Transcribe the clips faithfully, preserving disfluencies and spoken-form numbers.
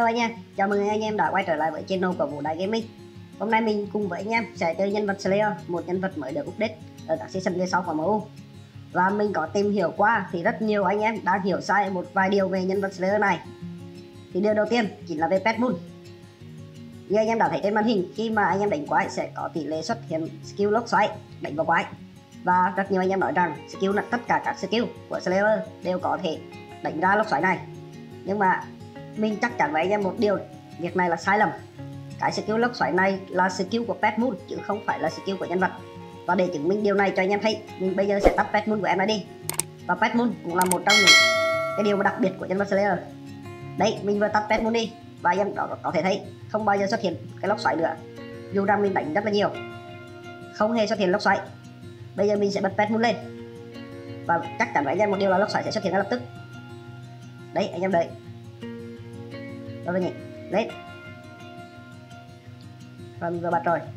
anh em, chào mừng anh em đã quay trở lại với channel của Vũ Đại Gaming. Hôm nay mình cùng với anh em sẽ chơi nhân vật Slayer, một nhân vật mới được update ở các season về sau của em u. Và mình có tìm hiểu qua thì rất nhiều anh em đang hiểu sai một vài điều về nhân vật Slayer này. Thì điều đầu tiên chính là về Pet Moon. Như anh em đã thấy trên màn hình, khi mà anh em đánh quái sẽ có tỷ lệ xuất hiện skill lốc xoáy đánh vào quái. Và rất nhiều anh em nói rằng skill là tất cả các skill của Slayer đều có thể đánh ra lốc xoáy này. Nhưng mà mình chắc chắn với anh em một điều, việc này là sai lầm. Cái skill lốc xoáy này là skill của Pet Moon chứ không phải là skill của nhân vật. Và để chứng minh điều này cho anh em thấy, mình bây giờ sẽ tắt Pet Moon của em này đi. Và Pet Moon cũng là một trong những cái điều đặc biệt của nhân vật Slayer. Đấy, mình vừa tắt Pet Moon đi và anh em có, có thể thấy không bao giờ xuất hiện cái lốc xoáy nữa. Dù rằng mình đánh rất là nhiều, không hề xuất hiện lốc xoáy. Bây giờ mình sẽ bật Pet Moon lên và chắc chắn với anh em một điều là lốc xoáy sẽ xuất hiện ngay lập tức. Đấy, anh em đợi. Rồi nhỉ, lên. Và mình vừa bật rồi.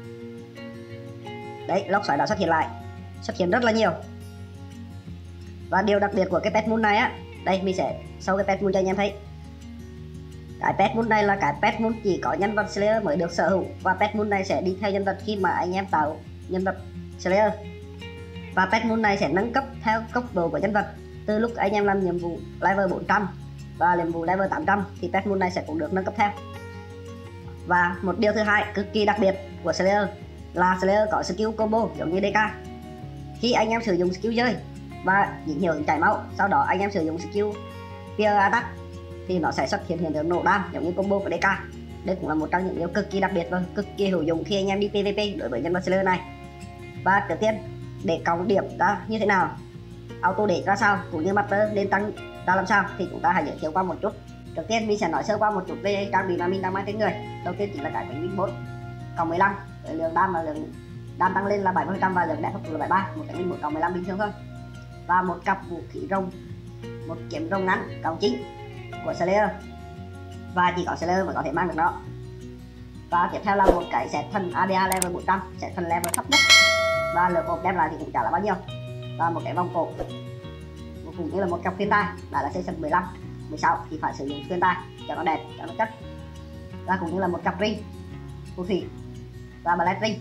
Đấy, lốc xoáy đã xuất hiện lại, xuất hiện rất là nhiều. Và điều đặc biệt của cái Pet Moon này á, đây mình sẽ show cái Pet Moon cho anh em thấy. Cái Pet Moon này là cái Pet Moon chỉ có nhân vật Slayer mới được sở hữu, và Pet Moon này sẽ đi theo nhân vật khi mà anh em tạo nhân vật Slayer. Và Pet Moon này sẽ nâng cấp theo cấp độ của nhân vật. Từ lúc anh em làm nhiệm vụ level bốn trăm và nhiệm vụ level tám trăm thì Pet Moon này sẽ cũng được nâng cấp theo. Và một điều thứ hai cực kỳ đặc biệt của Slayer là Slayer có skill combo giống như đê ca. Khi anh em sử dụng skill rơi và dính hiệu ứng chảy máu, sau đó anh em sử dụng skill Fear Attack thì nó sẽ xuất hiện hiện tượng nổ đam giống như combo của đê ca. Đây cũng là một trong những điều cực kỳ đặc biệt và cực kỳ hữu dụng khi anh em đi pê vê pê đối với nhân vật Slayer này. Và trước tiên, để cộng điểm ra như thế nào, auto để ra sao, cũng như master lên tăng ra làm sao thì chúng ta hãy giới thiệu qua một chút. Trước tiên mình sẽ nói sơ qua một chút về trang bị mà mình đang mang trên người. Đầu tiên chính là cái bánh binh bốn cộng mười lăm, với lượng đam là lượng đam tăng lên là bảy mươi phần trăm và lượng đẹp là bảy mươi ba, một cái binh bốn cộng mười lăm bình thường thôi. Và một cặp vũ khí rồng, một kiếm rồng ngắn cộng chín của Slayer, và chỉ có Slayer mới có thể mang được nó. Và tiếp theo là một cái set phần a đê a level bốn trăm, set phần level thấp nhất, và lượng hộp đem lại thì cũng chả là bao nhiêu. Và một cái vòng cổ, cũng như là một cặp khuyên tai, đã là season mười lăm mười sáu thì phải sử dụng khuyên tai cho nó đẹp, cho nó chất. Và cũng như là một cặp ring phù thủy và black ring.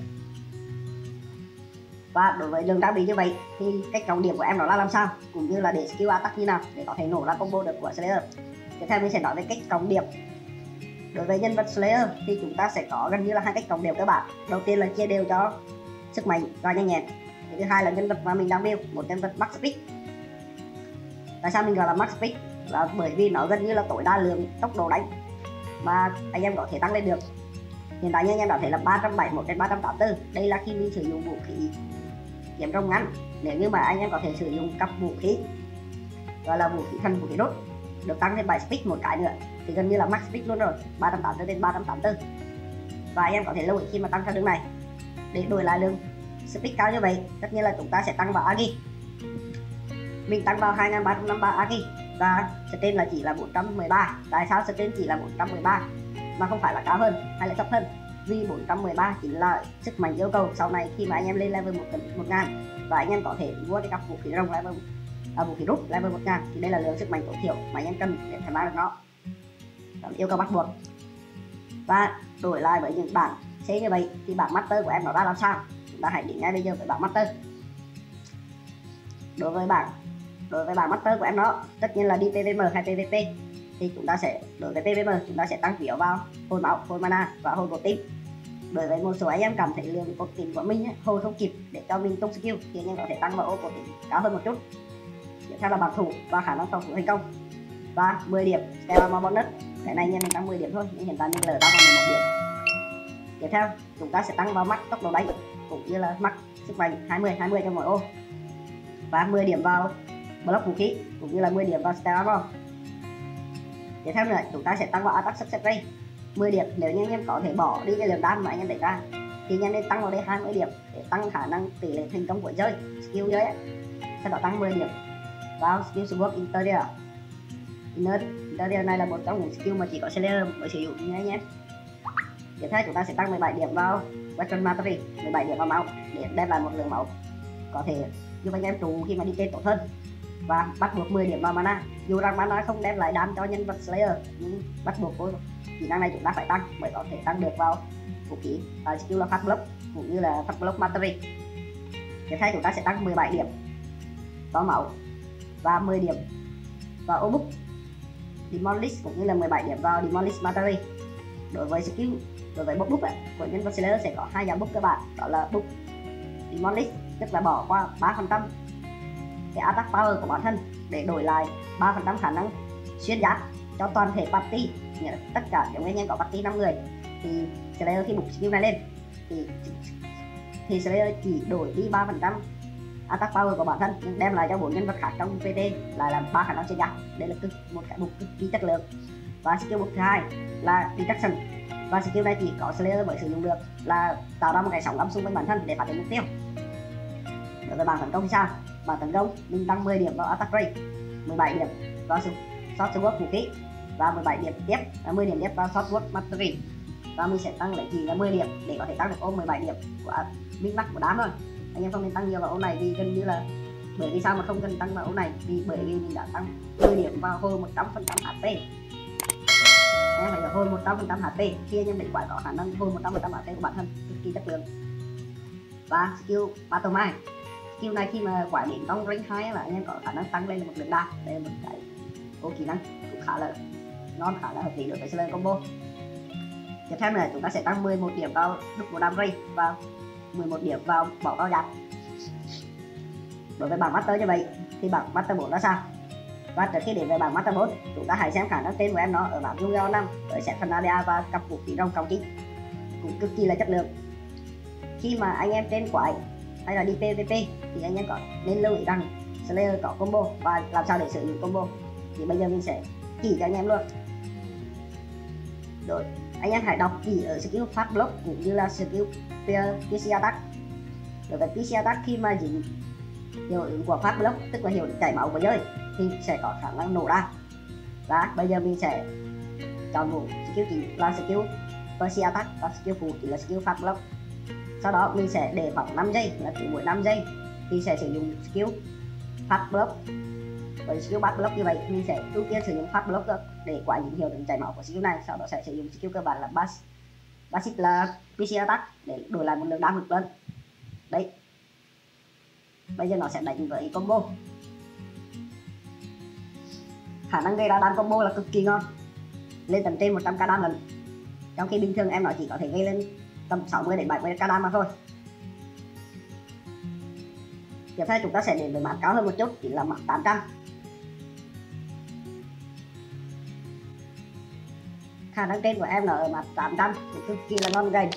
Và đối với lượng trang bị như vậy thì cách trọng điểm của em đó là làm sao, cũng như là để skill attack như nào để có thể nổ ra combo được của Slayer. Tiếp theo mình sẽ nói về cách trọng điểm. Đối với nhân vật Slayer thì chúng ta sẽ có gần như là hai cách trọng điểm cơ bản. Đầu tiên là chia đều cho sức mạnh và nhanh nhẹn. Thứ hai là nhân vật mà mình đang build, một nhân vật max speed. Tại sao mình gọi là max speed? Là bởi vì nó gần như là tối đa lượng tốc độ đánh mà anh em có thể tăng lên được. Hiện tại như anh em đã thấy là ba trăm bảy mươi mốt trên ba trăm tám mươi tư. Đây là khi mình sử dụng vũ khí kiếm rồng ngắn. Nếu như mà anh em có thể sử dụng cặp vũ khí gọi là vũ khí thần, vũ khí đốt được tăng lên bảy speed một cái nữa thì gần như là max speed luôn rồi, ba trăm tám mươi tư trên ba trăm tám mươi tư. Và anh em có thể lưu ý khi mà tăng theo đường này để đổi lại lượng speed cao như vậy, tất nhiên là chúng ta sẽ tăng vào agi. Mình tăng vào hai nghìn ba trăm năm mươi ba agi và strain là chỉ là bốn trăm mười ba. Tại sao strain chỉ là bốn trăm mười ba mà không phải là cao hơn hay là thấp hơn? Vì bốn trăm mười ba chính là sức mạnh yêu cầu sau này khi mà anh em lên level một nghìn và anh em có thể mua cái cặp vũ khí rồng level à, vũ khí rút level một nghìn thì đây là lượng sức mạnh tối thiểu mà anh em cần để thể mang được nó. Đó là yêu cầu bắt buộc. Và đổi lại với những bảng C như vậy thì bảng master của em nó ra làm sao? Chúng ta hãy đến ngay bây giờ với bảng master. Đối với bảng đối với bảng master của em nó, tất nhiên là đi pê vê em hay pê vê pê thì chúng ta sẽ, đối với pê vê em chúng ta sẽ tăng phiếu vào hồi máu, hồi mana và hồi cột tim. Đối với một số anh em cảm thấy lượng cột tim của mình ấy, hồi không kịp để cho mình tung skill thì anh em có thể tăng vào ô cột tim cao hơn một chút. Tiếp theo là bảo thủ và khả năng phòng thủ thành công và mười điểm Stellar bonus. Cái này nha, mình tăng mười điểm thôi nhưng hiện tại mình lỡ tăng vào mười một điểm. Tiếp theo chúng ta sẽ tăng vào max tốc độ đánh cũng như là max sức mạnh hai mươi hai mươi cho mỗi ô, và mười điểm vào block vũ khí cũng như là mười điểm vào Stellar Bomb. Tiếp theo nữa chúng ta sẽ tăng vào attack success rate mười điểm. Nếu như anh em có thể bỏ đi cái lượng đam mà anh em đẩy ra thì anh em nên tăng vào đây hai mươi điểm để tăng khả năng tỷ lệ thành công của rơi, skill rơi ấy. Sau đó tăng mười điểm vào skill support interior. Interior này là một trong những skill mà chỉ có Slayer mới sử dụng nha anh em. Tiếp theo chúng ta sẽ tăng mười bảy điểm vào weapon mastery, mười bảy điểm vào máu để đem lại một lượng máu có thể giúp anh em trụ khi mà đi trên tốt hơn. và bắt buộc mười điểm vào mana. Dù rằng mana không đem lại đam cho nhân vật Slayer nhưng bắt buộc với kỹ năng này chúng ta phải tăng mới có thể tăng được vào vũ khí và skill là phát block cũng như là phát block mastery. Tiếp theo chúng ta sẽ tăng mười bảy điểm vào máu và mười điểm vào ô book demolish cũng như là mười bảy điểm vào demolish mastery. Đối với skill đối với book book của nhân vật Slayer sẽ có hai dạng book cơ bản, đó là book demolish tức là bỏ qua ba phần trăm cái attack power của bản thân để đổi lại ba phần trăm khả năng xuyên giáp cho toàn thể party, nghĩa là tất cả những anh em có party năm người thì Slayer khi bục skill này lên thì thì Slayer chỉ đổi đi ba phần trăm attack power của bản thân nhưng đem lại cho bốn nhân vật khác trong pê tê lại là ba khả năng xuyên giáp. Đây là cực, một cái bục cực kỳ chất lượng. Và skill bục thứ hai là detection, và skill này chỉ có Slayer mới sử dụng được, là tạo ra một cái sóng âm xung quanh bản thân để phát hiện mục tiêu. Đối với bản tấn công thì sao? Bản tấn công mình tăng mười điểm vào attack rate, mười bảy điểm vào short sword vũ khí và mười bảy điểm tiếp mười điểm tiếp vào short sword mastery, và mình sẽ tăng lại chỉ là mười điểm để có thể tăng được ô mười bảy điểm của min max của đám thôi. Anh em không nên tăng nhiều vào ô này vì gần như là, bởi vì sao mà không cần tăng vào ô này, vì bởi vì mình đã tăng mười điểm vào hồi một trăm phần trăm hát pê. Em phải hồi một trăm phần trăm hát pê khi anh em đánh quái có khả năng hồi một trăm phần trăm hát pê của bản thân, cực kỳ chất lượng. Và skill battle mind, skill này khi mà quái đến trong rank hai là anh em có khả năng tăng lên là một lượng đam. Đây là một cái ô kỹ năng cũng khá là ngon, khá là hợp lý đối với Slayer combo. Tiếp theo này chúng ta sẽ tăng mười một điểm vào double damage và mười một điểm vào bỏ cao giáp. Đối với bảng master như vậy thì bảng master bốn là sao? Và trước khi đến với bảng master bốn, chúng ta hãy xem khả năng tên của em nó ở bảng Yu-Gi-Oh năm với set phần a đê a và cặp vũ khí rồng cộng chính cũng cực kỳ là chất lượng. Khi mà anh em trên quái hay là đi pê vê pê thì anh em có nên lưu ý rằng Slayer có combo và làm sao để sử dụng combo thì bây giờ mình sẽ chỉ cho anh em luôn. Rồi anh em hãy đọc kỹ ở skill fast block cũng như là skill pê xê attack. Đối với pê xê attack khi mà dính hiệu ứng của fast block tức là hiệu ứng chảy máu của giới thì sẽ có khả năng nổ ra. Và bây giờ mình sẽ chọn một skill chính là skill pê xê attack và skill phụ chỉ là skill fast block. Sau đó mình sẽ để khoảng năm giây, là cứ mỗi năm giây thì sẽ sử dụng skill fast block. Với skill fast block như vậy mình sẽ ưu tiên sử dụng fast block để quả những hiệu ứng chảy máu của skill này. Sau đó sẽ sử dụng skill cơ bản là bass basic là pê xê attack để đổi lại một lượng đam cực lớn. Đấy, bây giờ nó sẽ đánh với combo. Khả năng gây ra đam combo là cực kỳ ngon, lên tầm trên một trăm k đam lần, trong khi bình thường em nó chỉ có thể gây lên tầm sáu mươi đến bảy mươi k đam mà thôi. Tiếp theo chúng ta sẽ đến với map cao hơn một chút, chỉ là map tám trăm. Khả năng trên của em nó ở map tám trăm thì cực kỳ là ngon gầy,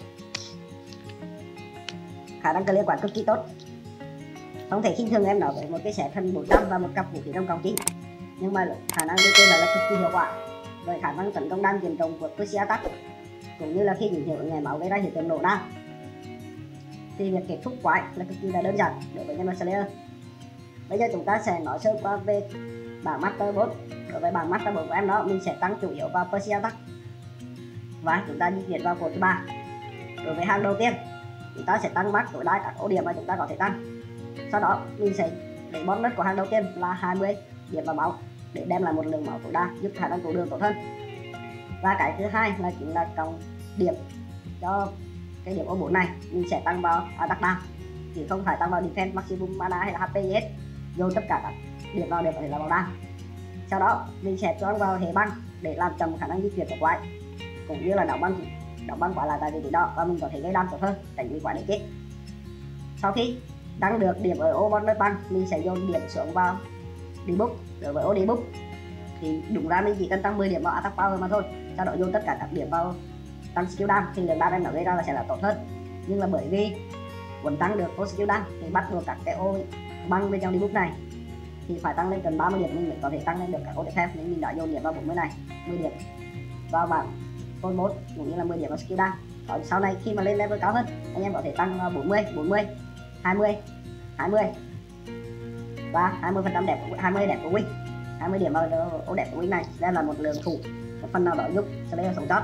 khả năng clear quả cực kỳ tốt. Không thể khinh thường em nó với một cái set thân bốn trăm và một cặp vũ khí trong cộng chính, nhưng mà khả năng bên trên là cực kỳ hiệu quả. Với khả năng tấn công đam diện rộng của pê xê attack cũng như là khi những hiệu ứng nhảy máu gây ra hiện tượng nổ đam thì việc kết thúc quái là cực kỳ là đơn giản đối với nhân vật Slayer. Bây giờ chúng ta sẽ nói sơ qua về bảng master bốn. Đối với bảng master bốn của em đó, mình sẽ tăng chủ yếu vào pê xê attack và chúng ta di chuyển vào cột thứ ba. Đối với hàng đầu tiên chúng ta sẽ tăng max tối đa các ưu điểm mà chúng ta có thể tăng. Sau đó mình sẽ để bonus của hàng đầu tiên là hai mươi điểm vào máu để đem lại một lượng máu tối đa, giúp khả năng trụ đường tốt hơn. Và cái thứ hai là chính là cộng điểm cho cái điểm ô bốn này, mình sẽ tăng vào attack đam chứ không phải tăng vào defense maximum mana hay là hát pê gì hết, dồn tất cả các điểm vào đều có thể là vào đam. Sau đó mình sẽ cho vào hệ băng để làm chậm khả năng di chuyển của quái cũng như là đóng băng đóng băng quái lại tại vị trí đó, và mình có thể gây đam tốt hơn tránh bị quái để chết. Sau khi tăng được điểm ở ô bonus băng, mình sẽ dồn điểm xuống vào debuff. Đối với ô debuff thì đúng ra mình chỉ cần tăng mười điểm vào attack power mà thôi, sau đó dồn tất cả các điểm vào tăng skill đam thì lượng đam em nó gây ra là sẽ là tốt hơn. Nhưng là bởi vì muốn tăng được ô skill đam thì bắt buộc các cái ô băng bên trong debuff này thì phải tăng lên gần ba mươi điểm mình mới có thể tăng lên được các ô tiếp theo, nên mình đã dồn điểm vào bốn mươi này, mười điểm vào bảng phone mode cũng như là mười điểm vào skill đam. Còn sau này khi mà lên level cao hơn anh em có thể tăng bốn mươi, bốn mươi, hai mươi, hai mươi và hai mươi phần trăm đẹp của hai mươi đẹp của win, hai mươi điểm vào ô đẹp của win này. Đây là một lượng phụ, một phần nào đó giúp Slayer sống sót.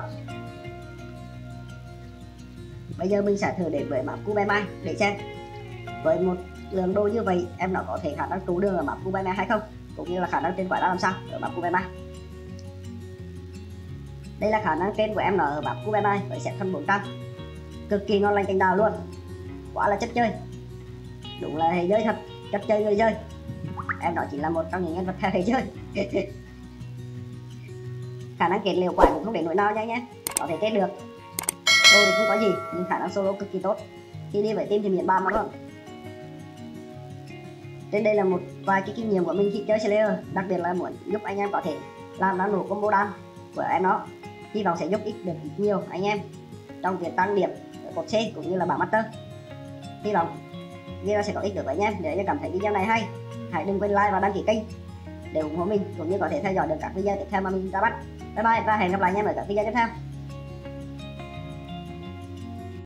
Bây giờ mình sẽ thử đến với map Cube Mai để xem. Với một lượng đồ như vậy em nó có thể khả năng trụ đường ở map Cubema hay không, cũng như là khả năng trên quái ra làm sao ở map Cubema. Đây là khả năng trên của em nó ở map Cubema với set thân bốn trăm, cực kỳ ngon lành cành đào luôn, quá là chất chơi, đúng là hệ chơi thật, chất chơi người chơi. Em đó chỉ là một trong những nhân vật theo hệ chơi. Khả năng kết liều quả cũng không để nỗi nào nha nhé, có thể kết được. Đồ thì không có gì nhưng khả năng solo cực kỳ tốt, khi đi với team thì miễn ba mà đúng không. Trên đây là một vài cái kinh nghiệm của mình khi chơi Slayer, đặc biệt là muốn giúp anh em có thể làm ra nổ combo đam của em nó, hy vọng sẽ giúp ích được ít nhiều anh em trong việc tăng điểm ở cột C cũng như là bảng master. Hy vọng video sẽ có ích được với anh em. Nếu như cảm thấy video này hay, hãy đừng quên like và đăng ký kênh để ủng hộ mình, cũng như có thể theo dõi được các video tiếp theo mà mình ra mắt. Bye bye và hẹn gặp lại anh em ở các video tiếp theo.